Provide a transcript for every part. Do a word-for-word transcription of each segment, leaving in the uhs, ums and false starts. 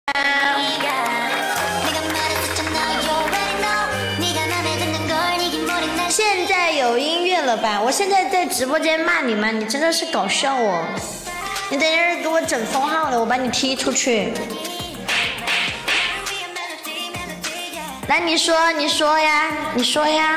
现在有音乐了吧？我现在在直播间骂你们，你真的是搞笑哦！你等一下给我整封号了，我把你踢出去。来，你说，你说呀，你说呀。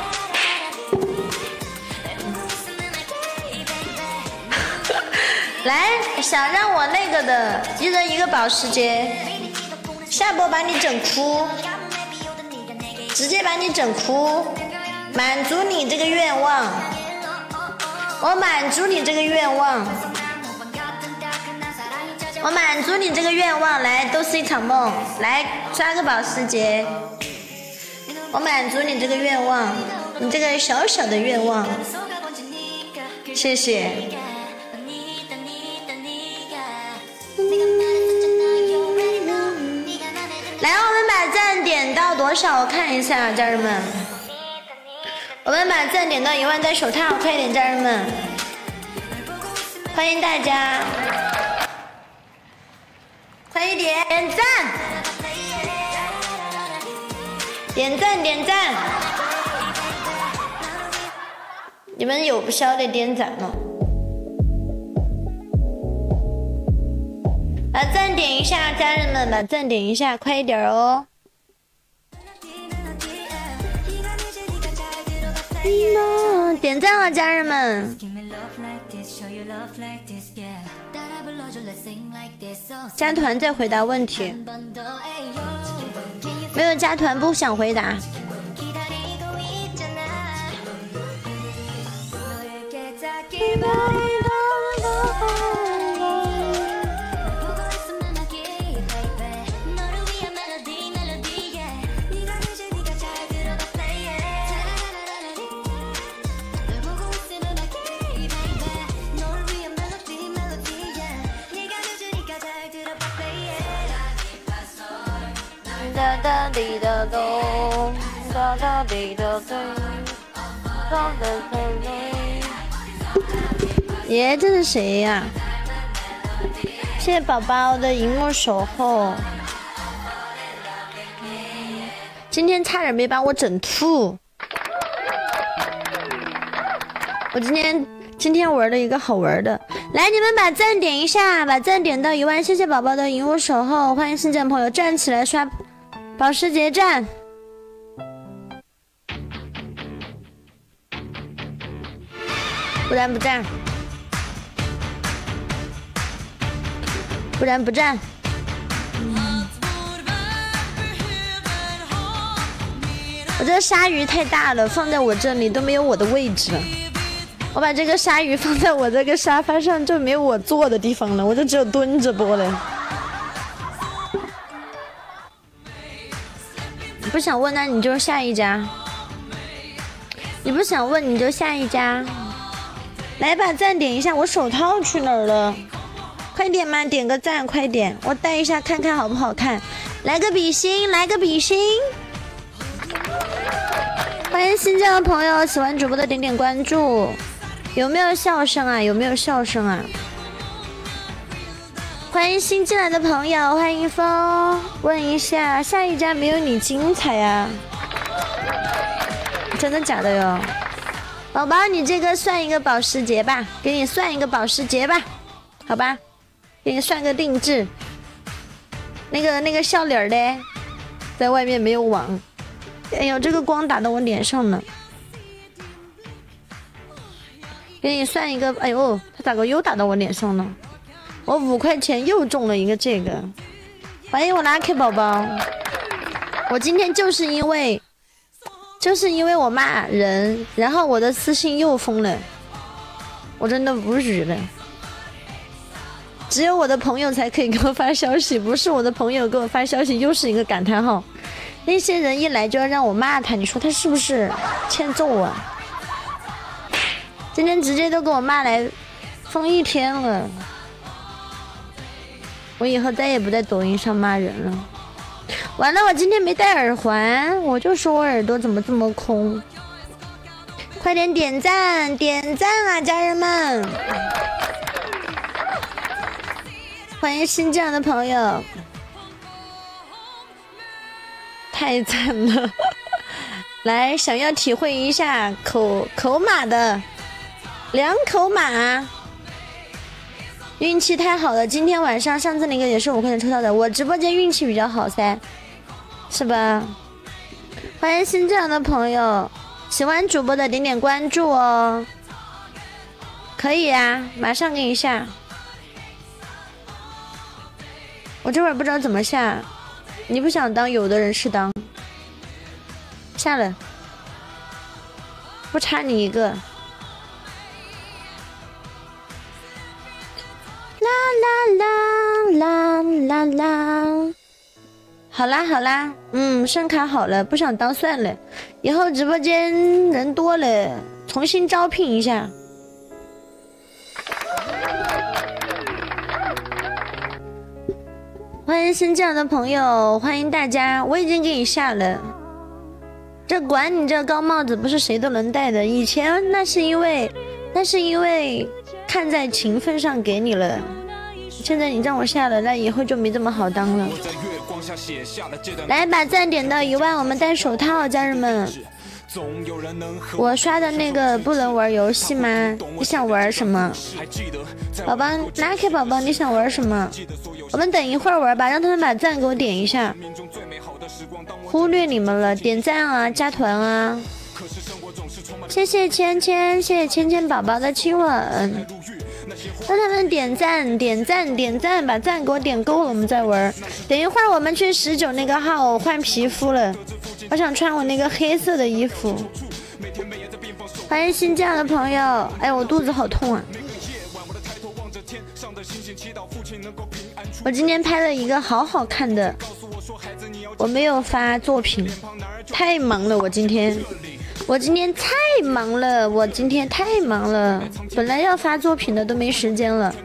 来，想让我那个的，一人一个保时捷，下播把你整哭，直接把你整哭，满足你这个愿望，我满足你这个愿望，我满足你这个愿望，来，都是一场梦，来刷个保时捷，我满足你这个愿望，你这个小小的愿望，谢谢。来，我们把赞点到多少？我看一下，家人们。我们把赞点到一万戴手套，快点，家人们！欢迎大家，快一点点赞，点赞点赞！你们有不晓得点赞吗？把赞点一下，家人们，把赞点一下，快一点哦！点赞了，家人们！加团再回答问题，没有加团不想回答。哒哒滴哒咚，哒哒滴哒咚，哒哒咚咚。耶，这是谁呀？谢谢宝宝的荧幕守候。今天差点没把我整吐。我今天今天玩了一个好玩的，来，你们把赞点一下，把赞点到一万，谢谢宝宝的荧幕守候，欢迎新进朋友站起来刷保时捷站。不然不站，不然不站。我这个鲨鱼太大了，放在我这里都没有我的位置了。我把这个鲨鱼放在我这个沙发上，就没有我坐的地方了，我就只有蹲着播了。你不想问，那你就下一家。你不想问，你就下一家。来把赞点一下，我手套去哪儿了？快点嘛，点个赞，快点，我戴一下看看好不好看。来个比心，来个比心。欢迎新进的朋友，喜欢主播的点点关注。有没有笑声啊？有没有笑声啊？欢迎新进来的朋友，欢迎风。问一下，下一家没有你精彩呀、啊？真的假的哟？宝宝，你这个算一个保时捷吧，给你算一个保时捷吧，好吧？给你算个定制。那个那个笑脸的，在外面没有网。哎呦，这个光打到我脸上了。给你算一个，哎呦，他咋个又打到我脸上了？我五块钱又中了一个这个。欢迎我 Lucky 宝宝。我今天就是因为，就是因为我骂人，然后我的私信又封了，我真的无语了。只有我的朋友才可以给我发消息，不是我的朋友给我发消息又是一个感叹号。那些人一来就要让我骂他，你说他是不是欠揍啊？今天直接都给我骂来封一天了，我以后再也不在抖音上骂人了。完了，我今天没戴耳环，我就说我耳朵怎么这么空。快点点赞点赞啊，家人们！欢迎新进来的朋友。 太惨了。来，想要体会一下口口马的两口马，运气太好了。今天晚上上次那个也是五块钱抽到的，我直播间运气比较好噻，是吧？欢迎新进来的朋友，喜欢主播的点点关注哦。可以啊，马上给你下。我这会儿不知道怎么下，你不想当，有的人是当。下了，不差你一个。啦啦啦啦啦啦！好啦好啦，嗯，声卡好了，不想当算了。以后直播间人多了，重新招聘一下。欢迎新进来的朋友，欢迎大家，我已经给你下了。这管你这高帽子不是谁都能戴的，以前那是因为那是因为看在情分上给你了，现在你让我下了，那以后就没这么好当了。来，把赞点到一万，我们戴手套，家人们。我刷的那个不能玩游戏吗？你想玩什么？宝宝 ，Lucky 宝宝，你想玩什么？我们等一会儿玩吧，让他们把赞给我点一下。忽略你们了，点赞啊，加团啊！谢谢芊芊，谢谢芊芊宝宝的亲吻，让他们点赞，点赞，点赞，把赞给我点够了，我们再玩。等一会儿我们去十九那个号换皮肤了，我想穿我那个黑色的衣服。欢迎新进来的朋友，哎，我肚子好痛啊！我今天拍了一个好好看的，我没有发作品，太忙了，我今天。我今天太忙了，我今天太忙了，本来要发作品的都没时间了。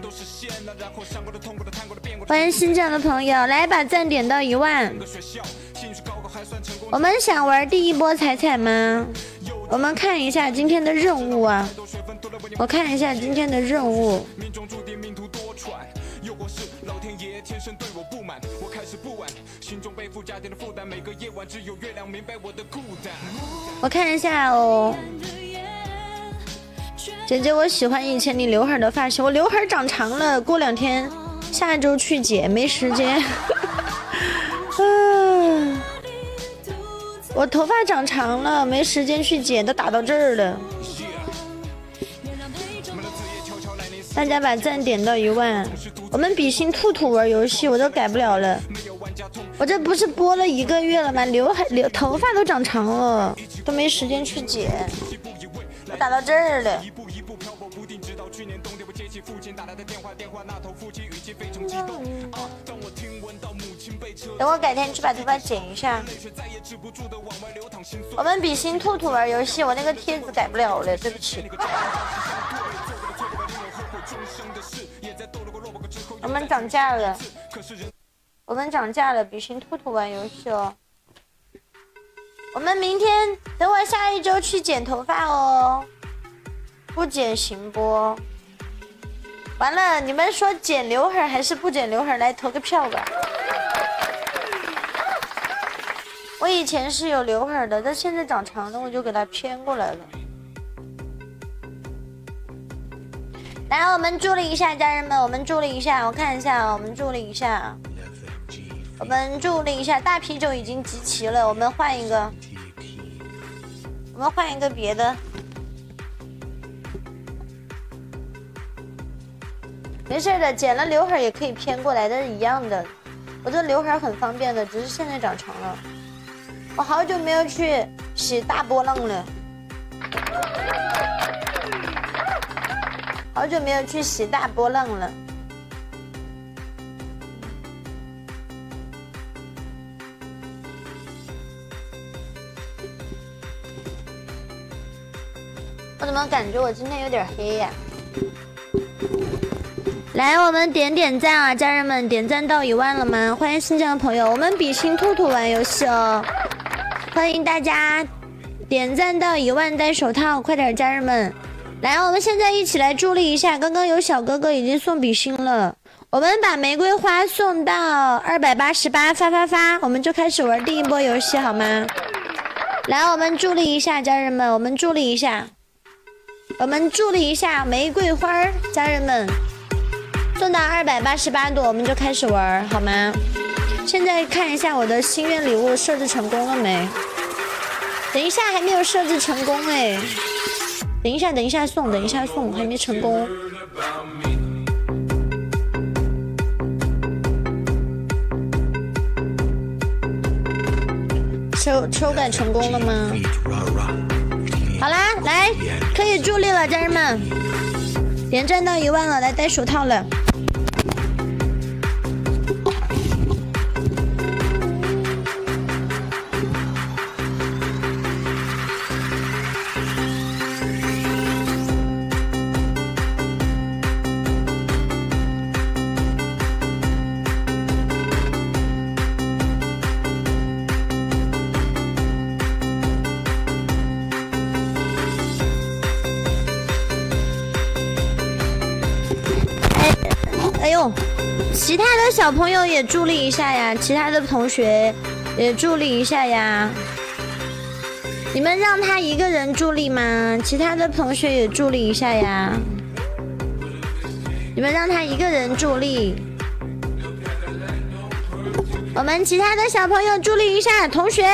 欢迎新进来的朋友，来把赞点到一万。我们想玩第一波彩彩吗？我们看一下今天的任务啊，我看一下今天的任务。我看一下哦，姐姐，我喜欢以前你刘海的发型，我刘海长长了，过两天下一周去剪，没时间。嗯，我头发长长了，没时间去剪，都打到这儿了。大家把赞点到一万，我们比心兔兔玩游戏，我都改不了了。我这不是播了一个月了吗？刘海、刘头发都长长了，都没时间去剪，我打到这儿了。等我改天去把头发剪一下。我们比心兔兔玩游戏，我那个贴子改不了了，对不起。我们涨价了，我们涨价了，比心兔兔玩游戏哦。我们明天等我下一周去剪头发哦，不剪行不？完了，你们说剪刘海还是不剪刘海？来投个票吧。我以前是有刘海的，但现在长长了，我就给它偏过来了。来，我们助力一下，家人们，我们助力一下，我看一下，我们助力一下，我们助力一下。大啤酒已经集齐了，我们换一个，我们换一个别的。没事的，剪了刘海也可以偏过来，但是一样的。我这刘海很方便的，只是现在长长了。我好久没有去洗大波浪了。好久没有去洗大波浪了。我怎么感觉我今天有点黑呀？来，我们点点赞啊，家人们，点赞到一万了吗？欢迎新进的朋友，我们比心兔兔玩游戏哦，欢迎大家点赞到一万戴手套，快点，家人们。来，我们现在一起来助力一下。刚刚有小哥哥已经送比心了， 我们把玫瑰花送到二百八十八，发发发，我们就开始玩第一波游戏好吗？来，我们助力一下，家人们，我们助力一下，我们助力一下玫瑰花，家人们，送到二百八十八朵，我们就开始玩好吗？现在看一下我的心愿礼物设置成功了没？等一下还没有设置成功哎，等一下，等一下送，等一下送，还没成功。修修改成功了吗？好啦，来，可以助力了，家人们，点赞到一万了，来戴手套了。哎呦，其他的小朋友也助力一下呀，其他的同学也助力一下呀。你们让他一个人助力吗？其他的同学也助力一下呀。你们让他一个人助力。我们其他的小朋友助力一下，同学。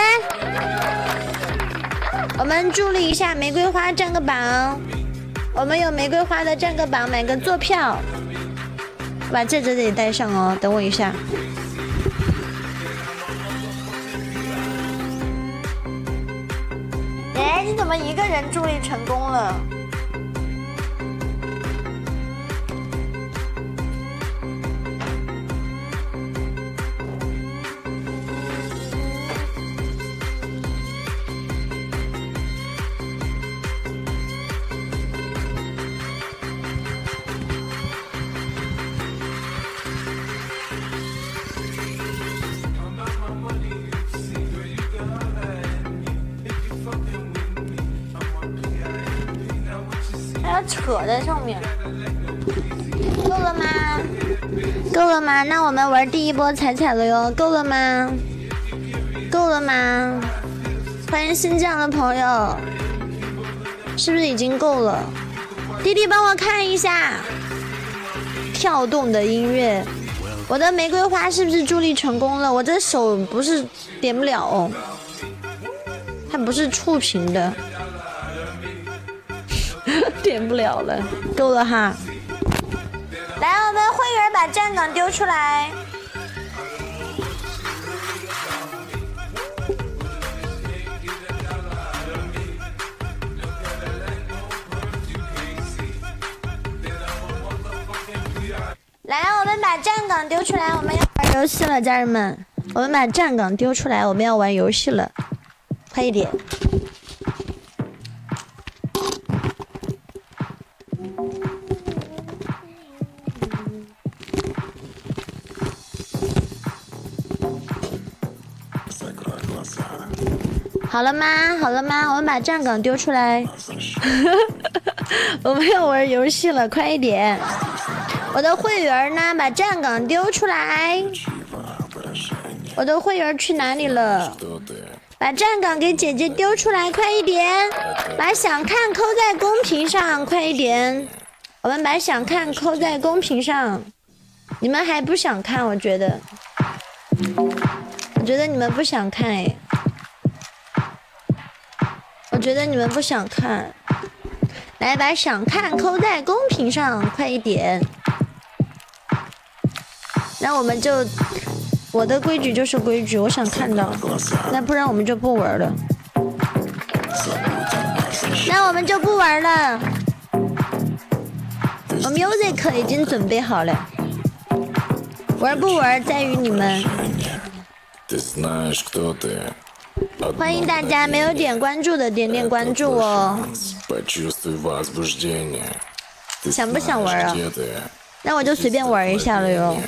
我们助力一下玫瑰花占个榜。我们有玫瑰花的占个榜，买个坐票。把戒指得戴上哦，等我一下。哎，你怎么一个人助力成功了？扯在上面，够了吗？够了吗？那我们玩第一波彩彩了哟，够了吗？够了吗？欢迎新进的朋友，是不是已经够了？弟弟帮我看一下，跳动的音乐，我的玫瑰花是不是助力成功了？我这手不是点不了哦，它不是触屏的。点不了了，够了哈！来，我们会员把站岗丢出来。来，我们把站岗丢出来，我们要玩游戏了，家人们！我们把站岗丢出来，我们要玩游戏了，快一点！好了吗？好了吗？我们把站岗丢出来。我们要玩游戏了，快一点！我的会员呢？把站岗丢出来。我的会员去哪里了？把站岗给姐姐丢出来，快一点！把想看扣在公屏上，快一点！我们把想看扣在公屏上。你们还不想看？我觉得，我觉得你们不想看哎。我觉得你们不想看，来把想看扣在公屏上，快一点。那我们就，我的规矩就是规矩，我想看到，那不然我们就不玩了。那我们就不玩了。我 music 已经准备好了，玩不玩在于你们。欢迎大家没有点关注的点点关注哦。想不想玩啊？那我就随便玩一下了哟。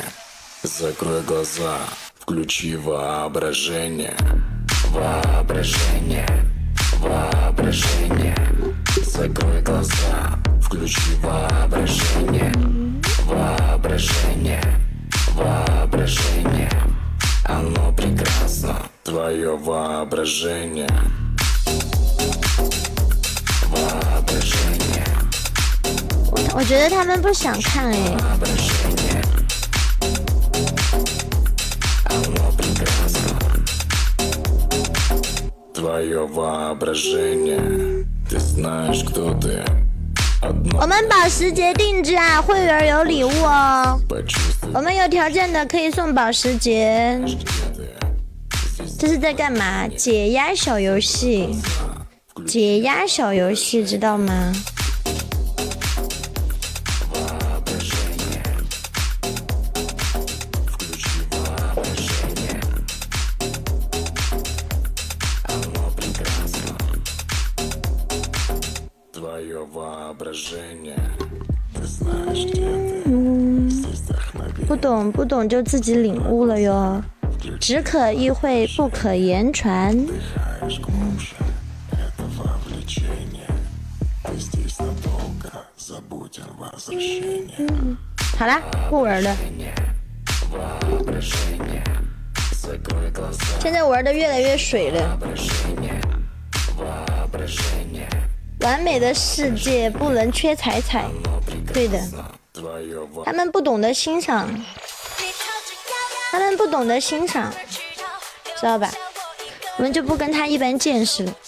我觉得他们不想看哎。我们保时捷定制啊，会员有礼物哦。我们有条件的可以送保时捷。这是在干嘛？解压小游戏，解压小游戏，知道吗？不懂不懂就自己领悟了哟，只可意会不可言传。好啦，不玩了。现在玩的越来越水了。完美的世界不能缺彩彩，对的。他们不懂得欣赏，他们不懂得欣赏，知道吧？我们就不跟他一般见识了。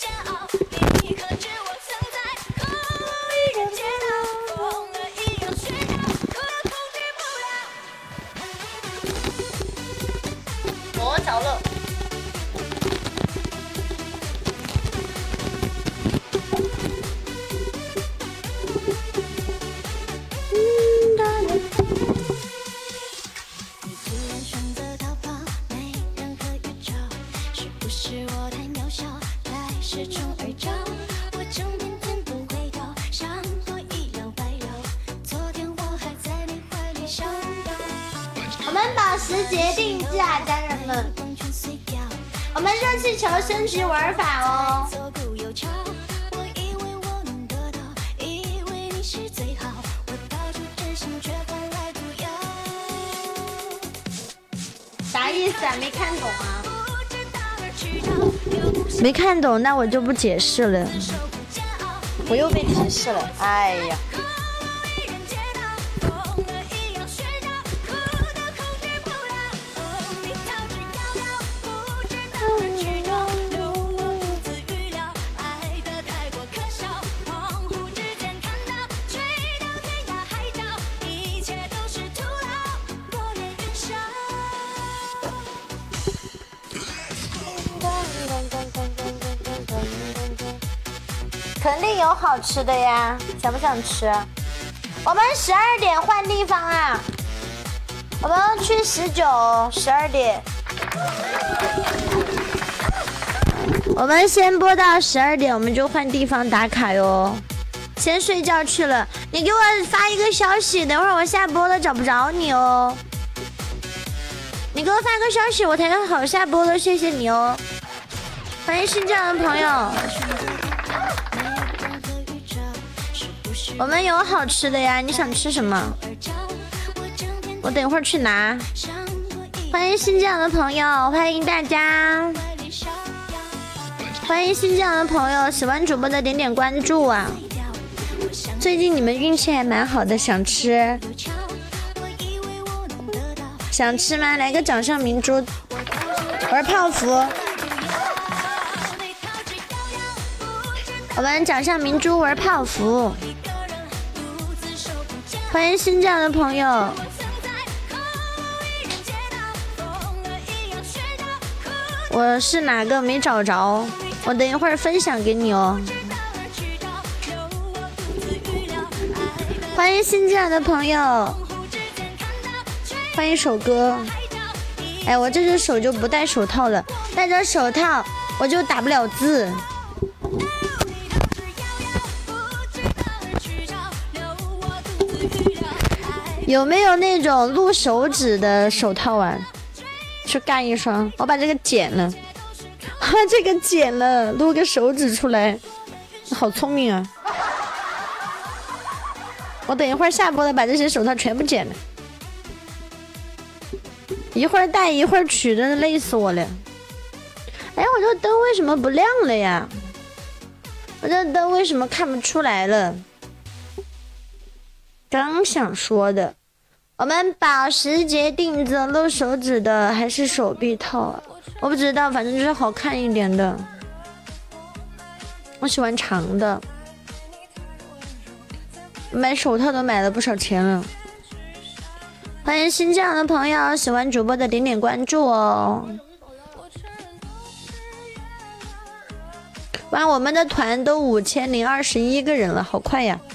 我着了。保时捷定制啊，家人们！我们热气球升级玩法哦。啥意思啊？没看懂啊？没看懂，那我就不解释了。我又被提示了，哎呀！肯定有好吃的呀，想不想吃？我们十二点换地方啊，我们去十九，十二点。我们先播到十二点，我们就换地方打卡哟。先睡觉去了，你给我发一个消息，等会儿我下播了找不着你哦。你给我发个消息，我才能好下播了，谢谢你哦。欢迎新进来的朋友。我们有好吃的呀，你想吃什么？我等会儿去拿。欢迎新进来的朋友，欢迎大家，欢迎新进来的朋友，喜欢主播的点点关注啊！最近你们运气还蛮好的，想吃？想吃吗？来个掌上明珠，玩泡芙。我们掌上明珠玩泡芙。欢迎新进来的朋友，我是哪个没找着？我等一会儿分享给你哦。欢迎新进来的朋友，欢迎手哥。哎，我这只手就不戴手套了，戴着手套我就打不了字。有没有那种录手指的手套啊？去干一双，我把这个剪了，把这个剪了，录个手指出来，好聪明啊！ 我等一会儿下播了，把这些手套全部剪了，一会儿戴一会儿取，真的累死我了。哎，我这灯为什么不亮了呀？我这灯为什么看不出来了？刚想说的，我们保时捷定制露手指的还是手臂套啊？我不知道，反正就是好看一点的。我喜欢长的。买手套都买了不少钱了。欢迎新进来的朋友，喜欢主播的点点关注哦。哇，我们的团都五千零二十一个人了，好快呀！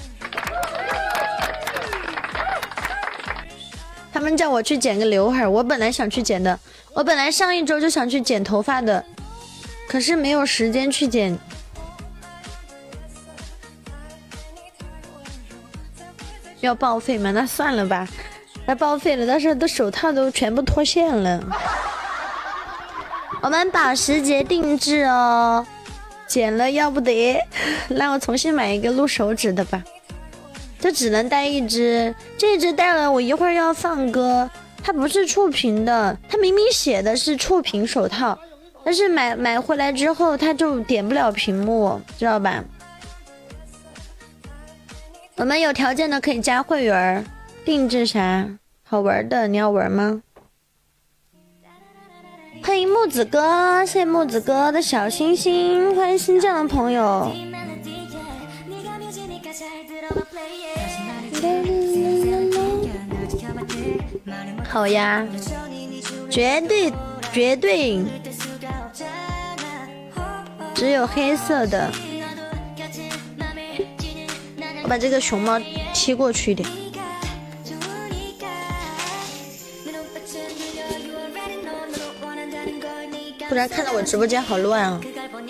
他们叫我去剪个刘海，我本来想去剪的，我本来上一周就想去剪头发的，可是没有时间去剪。要报废吗？那算了吧，那报废了，到时候的手套都全部脱线了。我们保时捷定制哦，剪了要不得，让我重新买一个露手指的吧。这只能戴一只，这只戴了我一会儿要放歌，它不是触屏的，它明明写的是触屏手套，但是买买回来之后它就点不了屏幕，知道吧？我们有条件的可以加会员，定制啥好玩的？你要玩吗？欢迎木子哥，谢谢木子哥的小星星，欢迎新进的朋友。好呀，绝对绝对，只有黑色的。我把这个熊猫踢过去一点，不然看到我直播间好乱啊！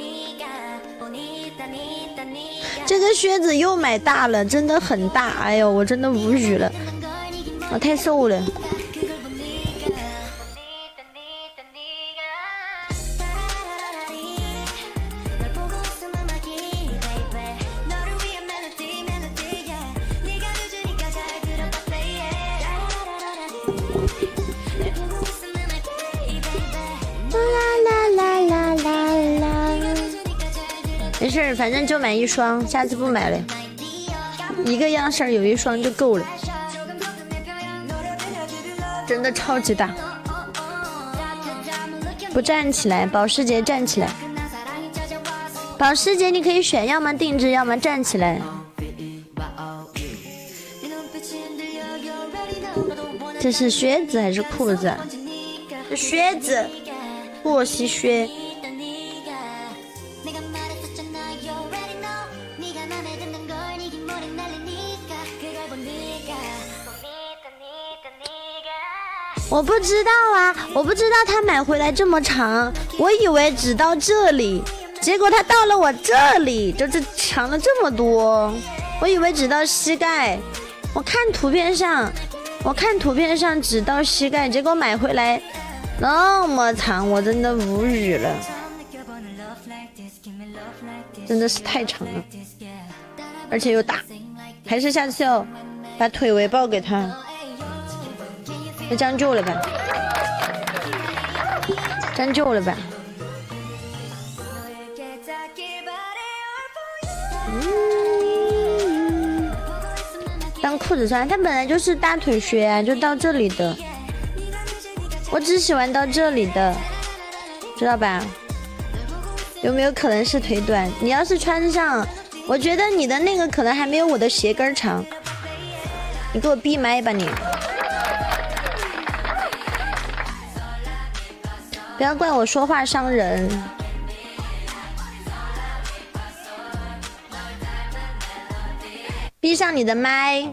这个靴子又买大了，真的很大，哎呦，我真的无语了，我太瘦了。没事，反正就买一双，下次不买了。一个样式有一双就够了，真的超级大。不站起来，保时捷站起来。保时捷你可以选，要么定制，要么站起来。这是靴子还是裤子？这靴子，过膝靴。我不知道啊，我不知道他买回来这么长，我以为只到这里，结果他到了我这里，就是长了这么多，我以为只到膝盖，我看图片上，我看图片上只到膝盖，结果买回来那么长，我真的无语了，真的是太长了，而且又大，还是下次要把腿围抱给他。那将就了吧，将就了吧。嗯，当裤子穿，它本来就是大腿靴啊，就到这里的。我只喜欢到这里的，知道吧？有没有可能是腿短？你要是穿上，我觉得你的那个可能还没有我的鞋跟长。你给我闭麦吧你！不要怪我说话伤人。闭上你的麦。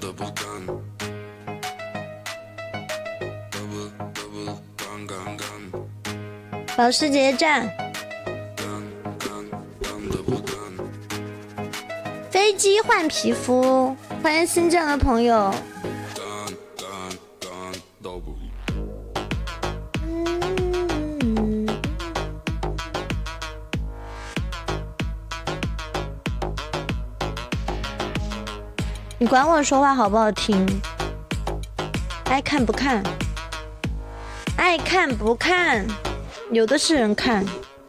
保时捷站。飞机换皮肤，欢迎新进的朋友。 你管我说话好不好听？爱看不看？爱看不看？有的是人看。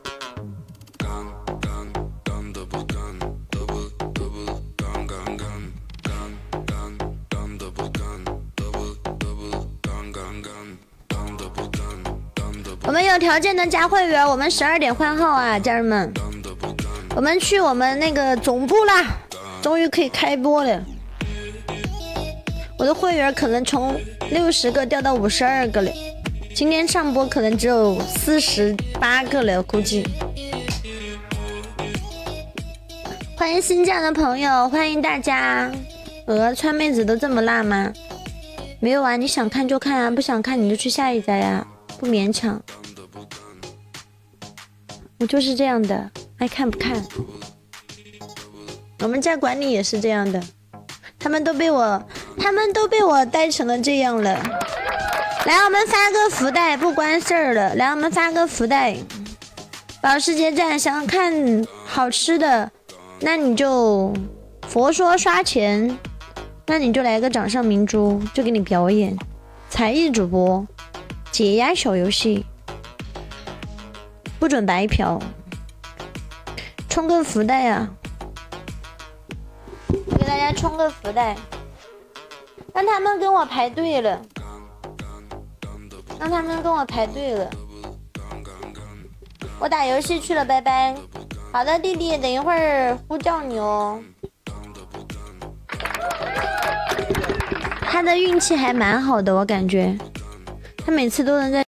我们有条件的加会员，我们十二点换号啊，家人们！我们去我们那个总部啦，终于可以开播了。我的会员可能从六十个掉到五十二个了，今天上播可能只有四十八个了，估计。欢迎新进的朋友，欢迎大家。鹅川妹子都这么辣吗？没有啊，你想看就看啊，不想看你就去下一家呀，不勉强。我就是这样的，爱看不看。我们家管理也是这样的，他们都被我，他们都被我带成了这样了。来，我们发个福袋，不关事儿了。来，我们发个福袋。保时捷站，想看好吃的，那你就佛说刷钱，那你就来个掌上明珠，就给你表演。才艺主播，解压小游戏。不准白嫖，充个福袋啊！我给大家充个福袋，让他们跟我排队了，让他们跟我排队了。我打游戏去了，拜拜。好的，弟弟，等一会儿呼叫你哦。他的运气还蛮好的，我感觉他每次都能在。